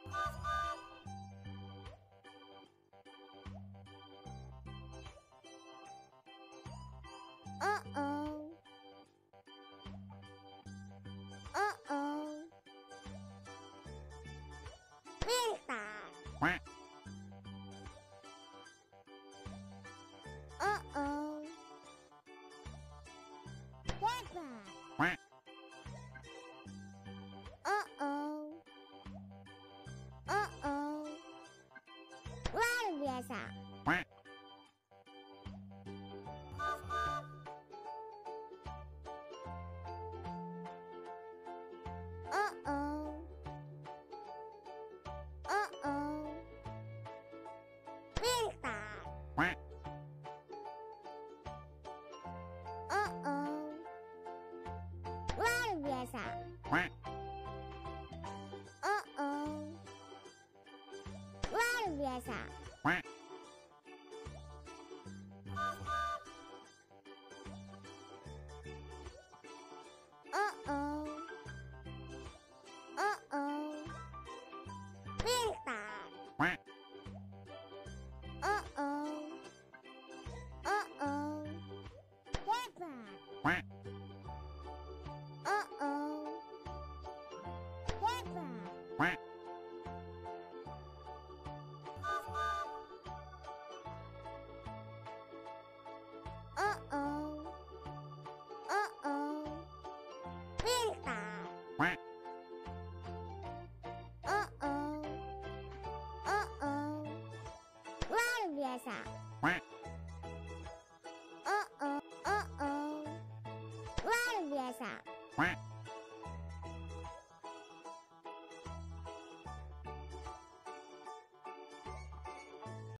Uh-oh. Uh-oh. Pintar. Uh-oh. Hebat. Uh-oh. Uh-oh. Luar biasa. Uh-oh. Uh-oh. Pintar. Uh-oh. Luar biasa. Uh-oh. Luar biasa. Uh-oh. Uh-oh. Pintar. Uh-oh. Uh-oh. Hebat. Uh-oh. Hebat.